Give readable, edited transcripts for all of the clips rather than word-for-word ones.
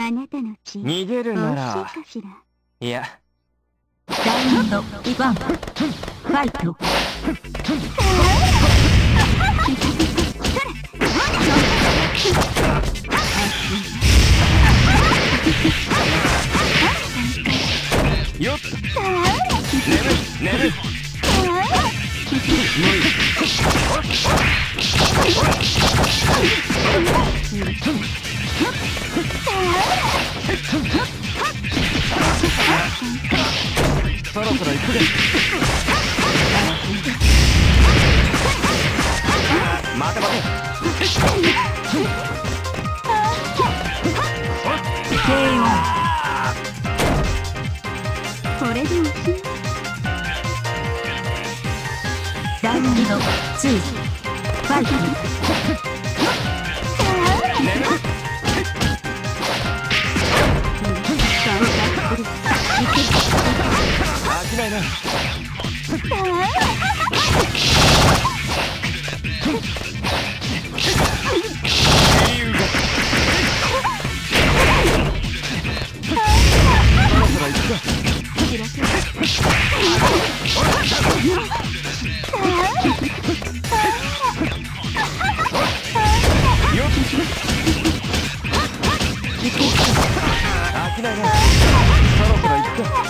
あなたの血逃げるなら、 美味しいかしら。 いや、 ラウンド1ファイト。 よっ、眠るそろそろ行くで。待て待て。 これでおしまい。 ラウンド2ファイト。 飽きないな。そろそろ行くか。飽きないな。そろそろ行くか。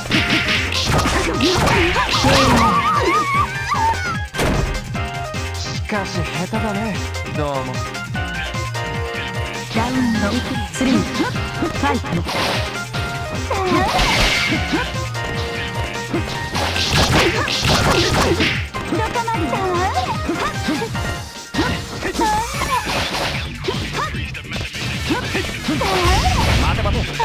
しかし下手だね。どうも。 ラウンド3ファイト。 待て待て。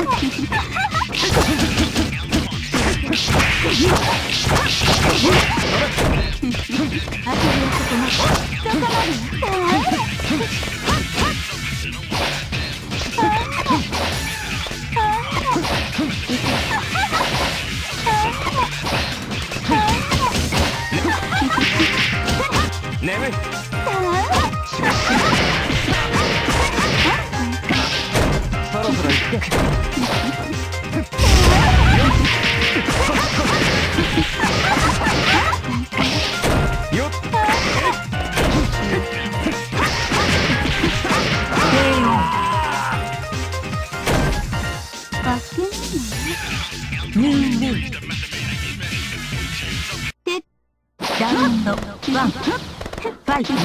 眠い。そろそろ行くか。よっ。 ラウンド1ファイト。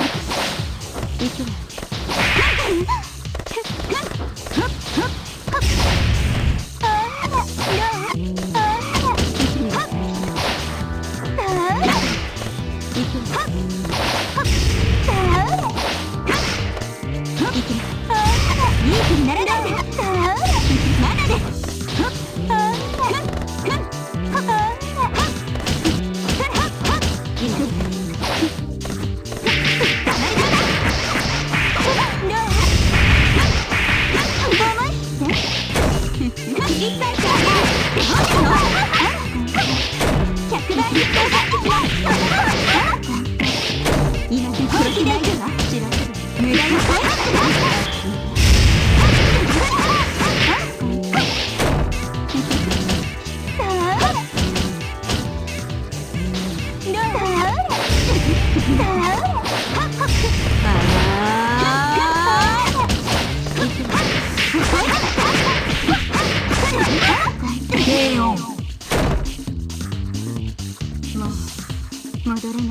戻れない。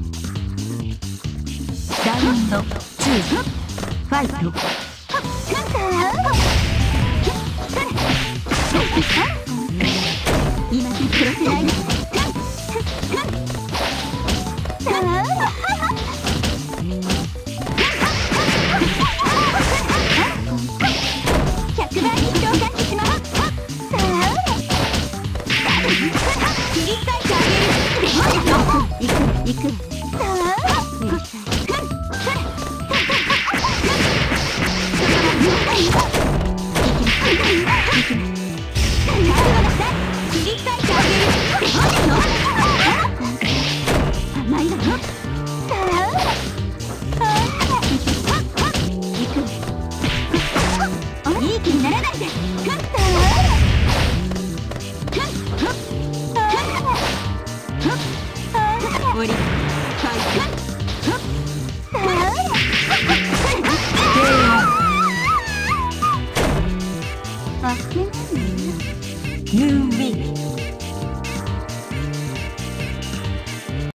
ラウンド2ファイト。 今すぐ殺せない。100倍に召喚します。切り裂いてあげる。行く。切り裂いてあげる。